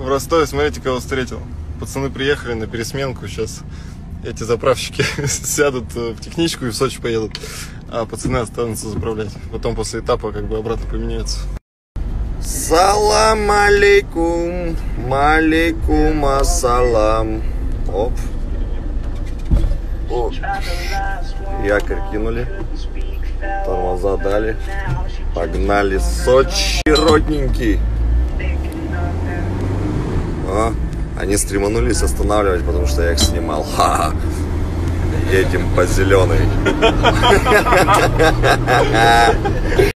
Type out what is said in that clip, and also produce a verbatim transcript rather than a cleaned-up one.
В Ростове, смотрите, кого встретил. Пацаны приехали на пересменку. Сейчас эти заправщики сядут в техничку и в Сочи поедут. А пацаны останутся заправлять. Потом после этапа как бы обратно поменяются. Салам алейкум, малейкум ассалам. Оп. О. Якорь кинули. Тормоза дали. Погнали. Сочи, родненький. О, они стреманулись останавливать, потому что я их снимал. Ха-ха. Едем по зеленой.